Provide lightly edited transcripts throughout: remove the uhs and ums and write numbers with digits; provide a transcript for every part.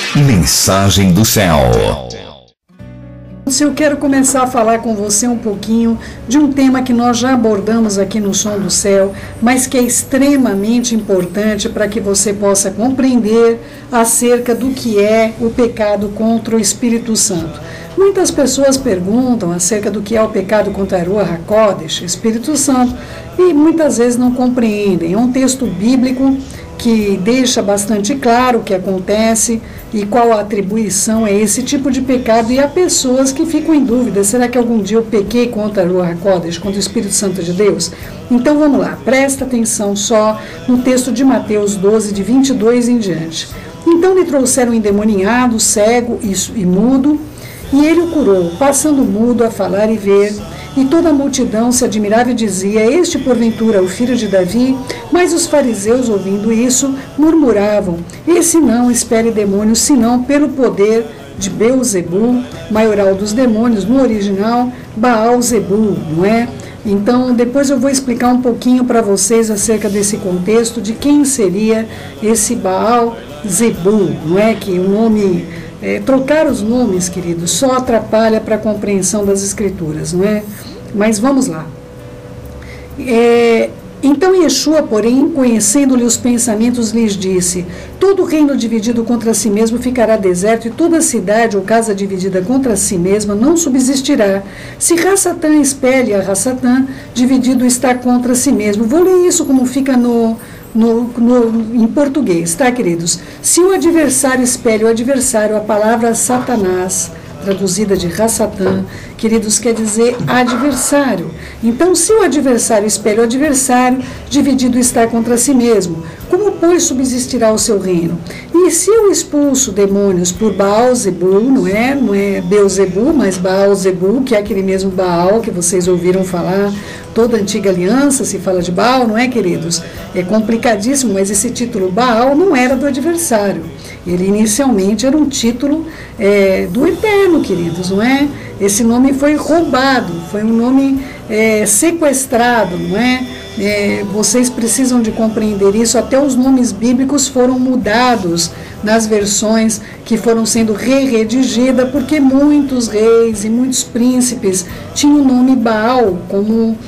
Mensagem do Céu. Eu quero começar a falar com você um pouquinho de um tema que nós já abordamos aqui no Som do Céu, mas que é extremamente importante para que você possa compreender acerca do que é o pecado contra o Espírito Santo. Muitas pessoas perguntam acerca do que é o pecado contra a Ruach HaKodesh, Espírito Santo, e muitas vezes não compreendem. É um texto bíblico que deixa bastante claro o que acontece e qual a atribuição é esse tipo de pecado, e há pessoas que ficam em dúvida, será que algum dia eu pequei contra a Ruach HaKodesh, contra o Espírito Santo de Deus? Então vamos lá, presta atenção só no texto de Mateus 12, de 22 em diante. Então lhe trouxeram um endemoniado, cego e mudo, e ele o curou, passando mudo a falar e ver. E toda a multidão se admirava e dizia, este porventura é o filho de Davi? Mas os fariseus, ouvindo isso, murmuravam, esse não espere demônios, senão pelo poder de Beelzebul, maioral dos demônios, no original, Baal-Zebul, não é? Então, depois eu vou explicar um pouquinho para vocês acerca desse contexto, de quem seria esse Baal-Zebul, não é? Que o nome... trocar os nomes, queridos, só atrapalha para a compreensão das Escrituras, não é? Mas vamos lá. Então Yeshua, porém, conhecendo-lhe os pensamentos, lhes disse, todo reino dividido contra si mesmo ficará deserto, e toda cidade ou casa dividida contra si mesma não subsistirá. Se Rassatã espelhe a Rassatã, dividido está contra si mesmo. Vou ler isso como fica em português, tá, queridos? Se o adversário espelha o adversário, a palavra Satanás, traduzida de Rassatã, queridos, quer dizer adversário. Então, se o adversário espelha o adversário, dividido está contra si mesmo. Como, pois, subsistirá o seu reino? E se eu expulso demônios por Baal-Zebul, não é Beelzebul, mas Baal-Zebul, que é aquele mesmo Baal que vocês ouviram falar, toda a antiga aliança se fala de Baal, não é, queridos? É complicadíssimo, mas esse título Baal não era do adversário. Ele inicialmente era um título do Eterno, queridos, não é? Esse nome foi roubado, foi um nome sequestrado, não é? Vocês precisam de compreender isso, até os nomes bíblicos foram mudados nas versões que foram sendo redigidas, porque muitos reis e muitos príncipes tinham o nome Baal, como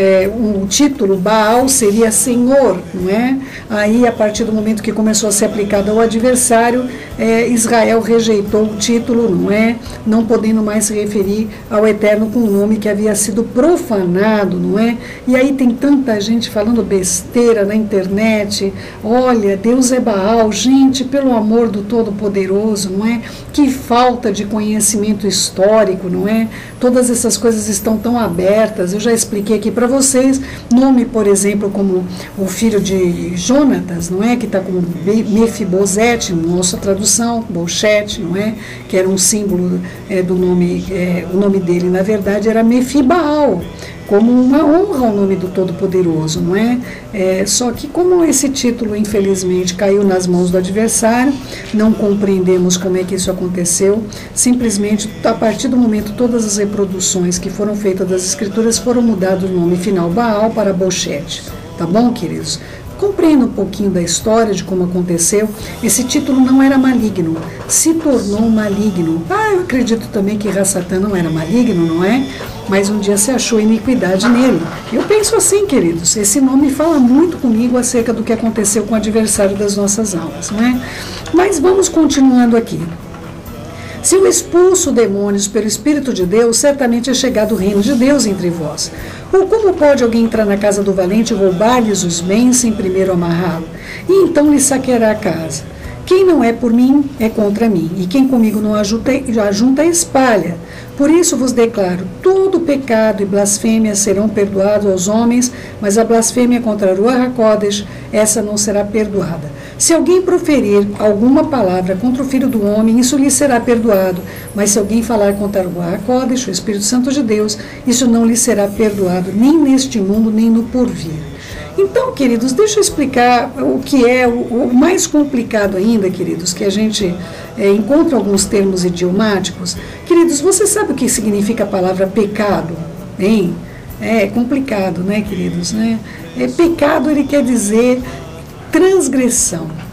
o título Baal seria Senhor, não é? Aí, a partir do momento que começou a ser aplicado ao adversário, Israel rejeitou o título, não é? Não podendo mais se referir ao Eterno com o nome que havia sido profanado, não é? E aí tem tanta gente falando besteira na internet, olha, Deus é Baal, gente, pelo amor do Todo-Poderoso, não é? Que falta de conhecimento histórico, não é? Todas essas coisas estão tão abertas, eu já expliquei aqui para vocês, nome, por exemplo, como o filho de Jonatas, não é? Que está como Mefibosete, nossa tradução, Bochete, não é? Que era um símbolo do nome, o nome dele, na verdade, era Mefibaal, como uma honra ao nome do Todo-Poderoso, não é? Só que como esse título, infelizmente, caiu nas mãos do adversário, não compreendemos como é que isso aconteceu, simplesmente, a partir do momento, todas as reproduções que foram feitas das Escrituras foram mudadas o nome final Baal para Bochete, tá bom, queridos? Compreenda um pouquinho da história de como aconteceu. Esse título não era maligno, se tornou maligno. Eu acredito também que Rassatã não era maligno, não é? Mas um dia se achou iniquidade nele. Eu penso assim, queridos, esse nome fala muito comigo acerca do que aconteceu com o adversário das nossas almas, não é? Mas vamos continuando aqui. Se eu expulso demônios pelo Espírito de Deus, certamente é chegado o reino de Deus entre vós. Ou como pode alguém entrar na casa do valente e roubar-lhes os bens sem primeiro amarrá-lo? E então lhe saqueará a casa. Quem não é por mim, é contra mim, e quem comigo não ajunta, espalha. Por isso vos declaro, todo pecado e blasfêmia serão perdoados aos homens, mas a blasfêmia contra a Ruach HaKodesh, essa não será perdoada. Se alguém proferir alguma palavra contra o Filho do Homem, isso lhe será perdoado, mas se alguém falar contra a Ruach HaKodesh, o Espírito Santo de Deus, isso não lhe será perdoado, nem neste mundo, nem no porvir. Então, queridos, deixa eu explicar o que é o mais complicado ainda, queridos, que a gente encontra alguns termos idiomáticos. Queridos, você sabe o que significa a palavra pecado? Hein? É complicado, né, queridos? Né? Pecado, ele quer dizer transgressão.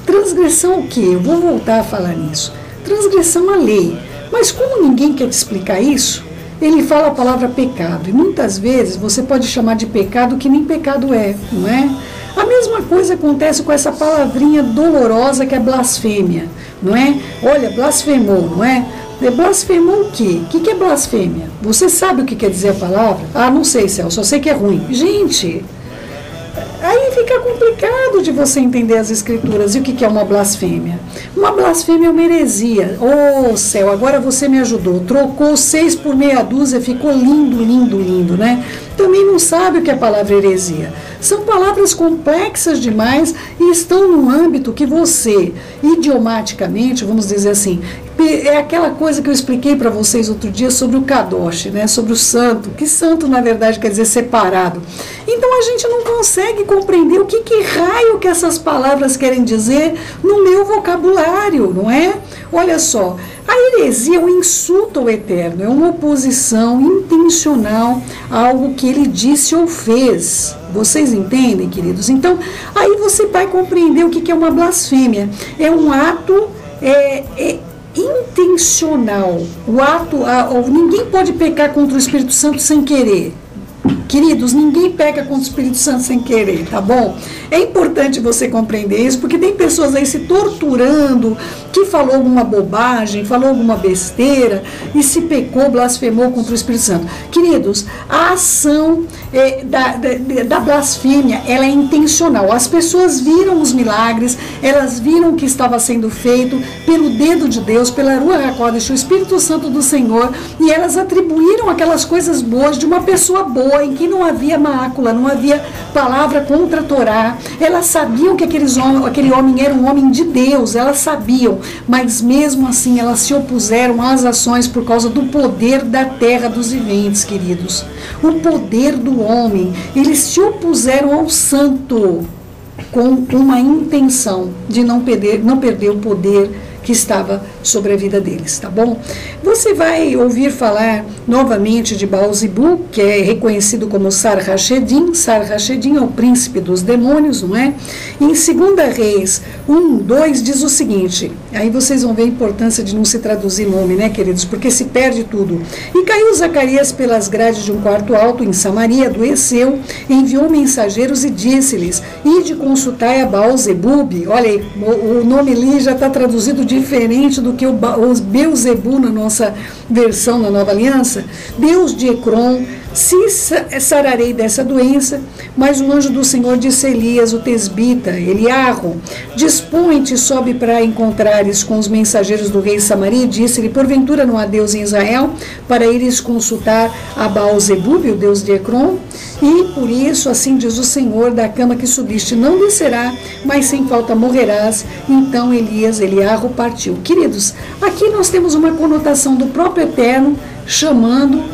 Transgressão o quê? Eu vou voltar a falar nisso. Transgressão à lei. Mas como ninguém quer te explicar isso, ele fala a palavra pecado. E muitas vezes você pode chamar de pecado que nem pecado é, não é? A mesma coisa acontece com essa palavrinha dolorosa que é blasfêmia, não é? Olha, blasfemou, não é? Blasfemou o quê? O que é blasfêmia? Você sabe o que quer dizer a palavra? Ah, não sei, Celso, só sei que é ruim. Gente, aí fica complicado de você entender as escrituras. E o que é uma blasfêmia? Uma blasfêmia é uma heresia. Oh, céu, agora você me ajudou. Trocou 6 por meia dúzia, ficou lindo, lindo, lindo, né? Também não sabe o que é a palavra heresia. São palavras complexas demais e estão num âmbito que você, idiomaticamente, vamos dizer assim, é aquela coisa que eu expliquei para vocês outro dia sobre o kadosh, né? Sobre o santo, que santo na verdade quer dizer separado. Então a gente não consegue compreender o que raio que essas palavras querem dizer no meu vocabulário, não é? Olha só, a heresia é um insulto ao Eterno, é uma oposição intencional a algo que ele disse ou fez. Vocês entendem, queridos? Então, aí você vai compreender o que é uma blasfêmia. É um ato intencional. Ninguém pode pecar contra o Espírito Santo sem querer. Queridos, ninguém peca contra o Espírito Santo sem querer, tá bom? É importante você compreender isso, porque tem pessoas aí se torturando, que falou alguma bobagem, falou alguma besteira, e se pecou, blasfemou contra o Espírito Santo. Queridos, a ação da blasfêmia, ela é intencional. As pessoas viram os milagres, elas viram o que estava sendo feito pelo dedo de Deus, pela Ruach HaKodesh, o Espírito Santo do Senhor, e elas atribuíram aquelas coisas boas de uma pessoa boa, em que não havia mácula, não havia palavra contra a Torá. Elas sabiam que aquele homem era um homem de Deus, elas sabiam, mas mesmo assim elas se opuseram às ações por causa do poder da terra dos viventes, queridos. O poder do homem, eles se opuseram ao santo com uma intenção de não perder o poder que estava sobre a vida deles, tá bom? Você vai ouvir falar novamente de Baal-Zebu, que é reconhecido como Sar-Hashedin. Sar-Hashedin é o príncipe dos demônios, não é? Em 2 Reis 1:2 diz o seguinte, aí vocês vão ver a importância de não se traduzir nome, né, queridos? Porque se perde tudo. E caiu Zacarias pelas grades de um quarto alto em Samaria, adoeceu, enviou mensageiros e disse-lhes, ide consultai a Baal-Zebub. Olha aí, o nome ali já está traduzido diferente do que o Beuzebu na nossa versão, na Nova Aliança. Deus de Ecrom, se sararei dessa doença, mas o anjo do Senhor disse a Elias, o tesbita, Eliarro, dispõe-te, sobe para encontrares com os mensageiros do rei Samaria, e disse-lhe, porventura não há Deus em Israel, para ires consultar a Baal-Zebub, o Deus de Ecrom, e por isso, assim diz o Senhor, da cama que subiste não descerá, mas sem falta morrerás. Então Eliarro partiu. Queridos, aqui nós temos uma conotação do próprio Eterno, chamando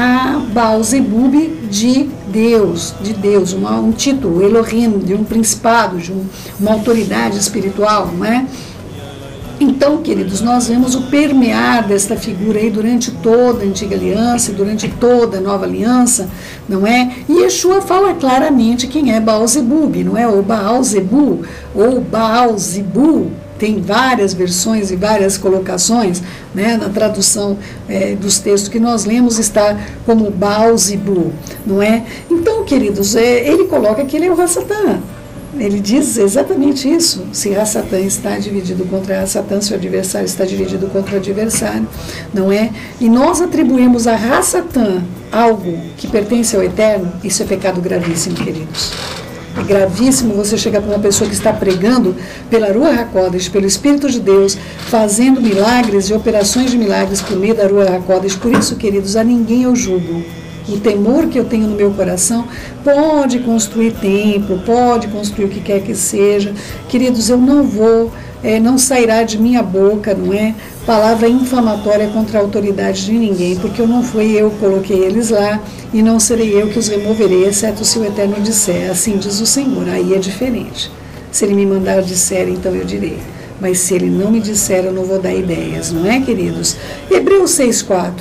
a Baal-Zebub de Deus, um título, Elohim, de um principado, de uma autoridade espiritual, não é? Então, queridos, nós vemos o permear desta figura aí durante toda a Antiga Aliança, durante toda a Nova Aliança, não é? E Yeshua fala claramente quem é Baal-Zebub, não é? Ou Baal-Zebu, ou Baal-Zebu. Tem várias versões e várias colocações, né? Na tradução dos textos que nós lemos está como Baal-Zebu, não é? Então, queridos, ele coloca que ele é o Rassatã. Ele diz exatamente isso. Se Rassatã está dividido contra Rassatã, se o adversário está dividido contra o adversário, não é? E nós atribuímos a Rassatã algo que pertence ao Eterno, isso é pecado gravíssimo, queridos. É gravíssimo você chegar para uma pessoa que está pregando pela Ruach HaKodesh, pelo Espírito de Deus, fazendo milagres e operações de milagres por meio da Ruach HaKodesh. Por isso, queridos, a ninguém eu julgo. O temor que eu tenho no meu coração pode construir templo, pode construir o que quer que seja. Queridos, eu não vou, não sairá de minha boca, não é? Palavra inflamatória contra a autoridade de ninguém, porque não fui eu que coloquei eles lá e não serei eu que os removerei, exceto se o Eterno disser, assim diz o Senhor. Aí é diferente. Se ele me mandar disser, então eu direi. Mas se ele não me disser, eu não vou dar ideias, não é, queridos? Hebreus 6:4.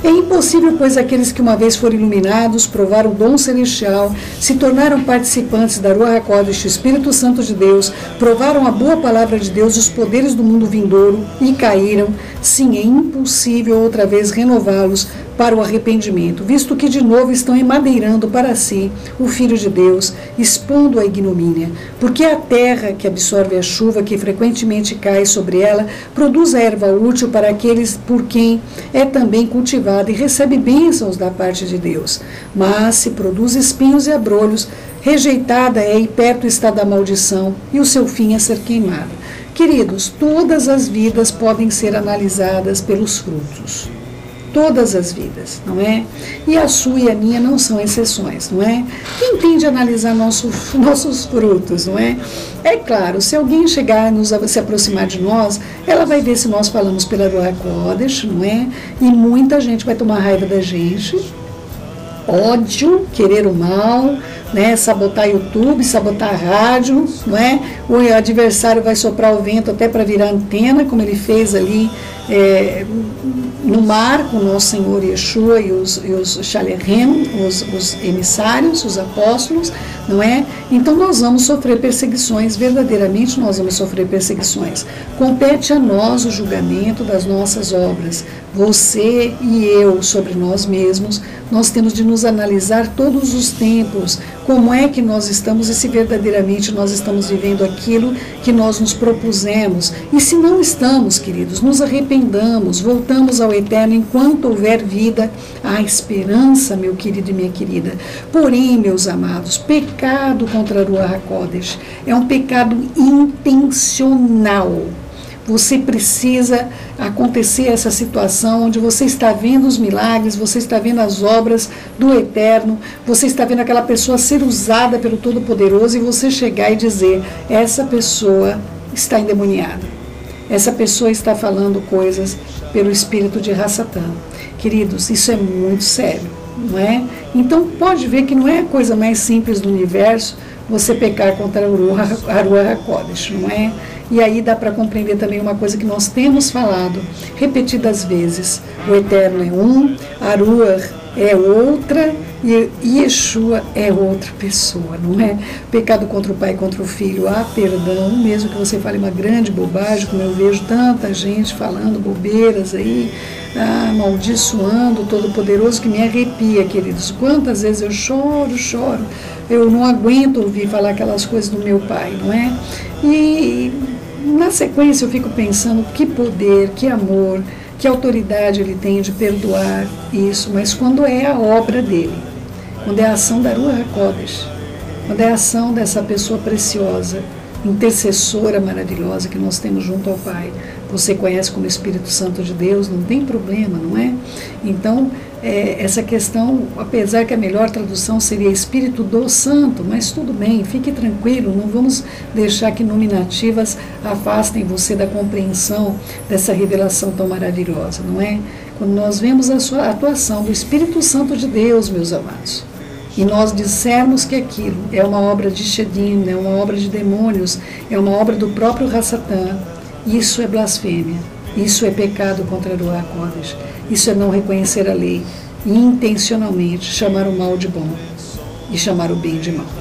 É impossível, pois aqueles que uma vez foram iluminados, provaram o dom celestial, se tornaram participantes da Ruach HaKodesh, o Espírito Santo de Deus, provaram a boa palavra de Deus, os poderes do mundo vindouro e caíram. Sim, é impossível outra vez renová-los para o arrependimento, visto que de novo estão emadeirando para si o Filho de Deus, expondo a ignomínia, porque a terra que absorve a chuva que frequentemente cai sobre ela, produz a erva útil para aqueles por quem é também cultivada e recebe bênçãos da parte de Deus, mas se produz espinhos e abrolhos, rejeitada é e perto está da maldição, e o seu fim é ser queimado. Queridos, todas as vidas podem ser analisadas pelos frutos. Todas as vidas, não é? E a sua e a minha não são exceções, não é? Quem tem de analisar nossos frutos, não é? É claro, se alguém chegar a se aproximar de nós, ela vai ver se nós falamos pela Ruach HaKodesh, não é? E muita gente vai tomar raiva da gente, ódio, querer o mal, né, sabotar YouTube, sabotar a rádio, não é? O adversário vai soprar o vento até para virar antena, como ele fez ali no mar com o nosso Senhor Yeshua e os Shalerem, os emissários, os apóstolos, não é? Então nós vamos sofrer perseguições, verdadeiramente nós vamos sofrer perseguições. Compete a nós o julgamento das nossas obras. Você e eu sobre nós mesmos, nós temos de nos analisar todos os tempos, como é que nós estamos e se verdadeiramente nós estamos vivendo aquilo que nós nos propusemos. E se não estamos, queridos, nos arrependamos, voltamos ao eterno enquanto houver vida, há esperança, meu querido e minha querida. Porém, meus amados, pecado contra a Ruach HaKodesh é um pecado intencional. Você precisa acontecer essa situação onde você está vendo os milagres, você está vendo as obras do Eterno, você está vendo aquela pessoa ser usada pelo Todo-Poderoso e você chegar e dizer, essa pessoa está endemoniada, essa pessoa está falando coisas pelo espírito de Rassatã. Queridos, isso é muito sério, não é? Então pode ver que não é a coisa mais simples do universo você pecar contra a Ruach HaKodesh, não é? E aí dá para compreender também uma coisa que nós temos falado repetidas vezes. O Eterno é um, a Ruach é outra e Yeshua é outra pessoa, não é? Pecado contra o Pai e contra o Filho, há perdão, mesmo que você fale uma grande bobagem, como eu vejo tanta gente falando bobeiras aí, amaldiçoando o Todo-Poderoso, que me arrepia, queridos. Quantas vezes eu choro, eu não aguento ouvir falar aquelas coisas do meu pai, não é? E na sequência eu fico pensando que poder, que amor, que autoridade ele tem de perdoar isso, mas quando é a obra dele, quando é a ação da Ruach HaKodesh, quando é a ação dessa pessoa preciosa, intercessora maravilhosa que nós temos junto ao Pai, você conhece como Espírito Santo de Deus, não tem problema, não é? Então, essa questão, apesar que a melhor tradução seria Espírito do Santo, mas tudo bem, fique tranquilo, não vamos deixar que nominativas afastem você da compreensão dessa revelação tão maravilhosa, não é? Quando nós vemos a sua atuação do Espírito Santo de Deus, meus amados, e nós dissermos que aquilo é uma obra de Shedim, é uma obra de demônios, é uma obra do próprio Rassatã, isso é blasfêmia, isso é pecado contra a Ruach HaKodesh, isso é não reconhecer a lei e intencionalmente chamar o mal de bom e chamar o bem de mal.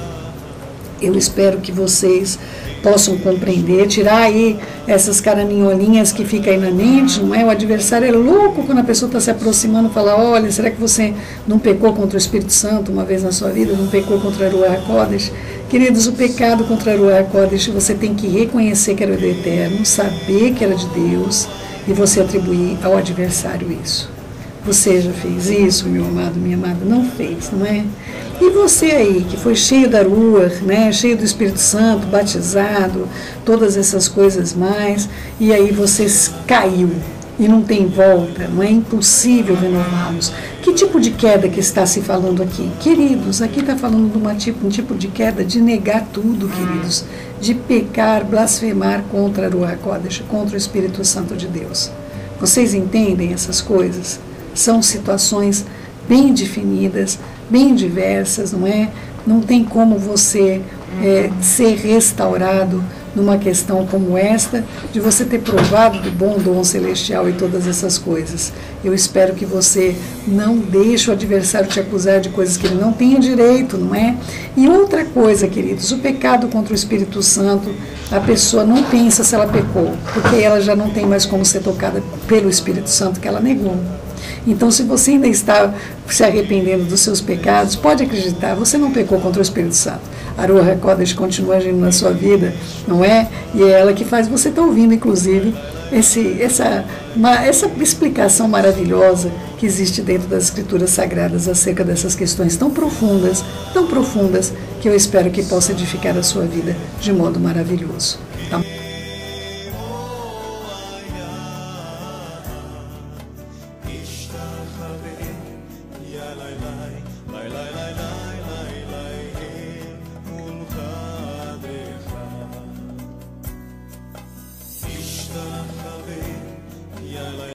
Eu espero que vocês possam compreender, tirar aí essas caraminholinhas que ficam aí na mente, não é? O adversário é louco quando a pessoa está se aproximando e fala, olha, será que você não pecou contra o Espírito Santo uma vez na sua vida, não pecou contra a Ruach HaKodesh? Queridos, o pecado contra a Ruach HaKodesh, você tem que reconhecer que era do Eterno, saber que era de Deus e você atribuir ao adversário isso. Você já fez isso, meu amado, minha amada? Não fez, não é? E você aí, que foi cheio da Ruach, né, cheio do Espírito Santo, batizado, todas essas coisas mais, e aí você caiu e não tem volta, não é impossível renová-los. Que tipo de queda que está se falando aqui? Queridos, aqui está falando de um tipo de queda de negar tudo, queridos, de pecar, blasfemar contra a Ruach HaKodesh, contra o Espírito Santo de Deus. Vocês entendem essas coisas? São situações bem definidas, bem diversas, não é? Não tem como você ser restaurado numa questão como esta, de você ter provado do bom dom celestial e todas essas coisas. Eu espero que você não deixe o adversário te acusar de coisas que ele não tem direito, não é? E outra coisa, queridos, o pecado contra o Espírito Santo, a pessoa não pensa se ela pecou, porque ela já não tem mais como ser tocada pelo Espírito Santo que ela negou. Então, se você ainda está se arrependendo dos seus pecados, pode acreditar, você não pecou contra o Espírito Santo. A Ruach HaKodesh continua agindo na sua vida, não é? E é ela que faz você estar ouvindo, inclusive, essa explicação maravilhosa que existe dentro das Escrituras Sagradas acerca dessas questões tão profundas, que eu espero que possa edificar a sua vida de modo maravilhoso. Tá?